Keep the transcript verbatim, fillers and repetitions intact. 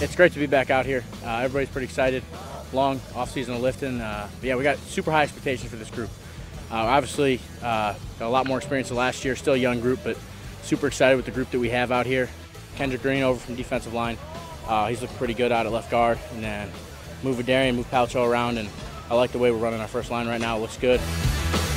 It's great to be back out here. Uh, everybody's pretty excited. Long off-season of lifting. Uh, but yeah, we got super high expectations for this group. Uh, obviously, uh, got a lot more experience than last year. Still a young group, but super excited with the group that we have out here. Kendrick Green over from defensive line. Uh, he's looking pretty good out at left guard. And then move Darian, move Palcho around, and I like the way we're running our first line right now. It looks good.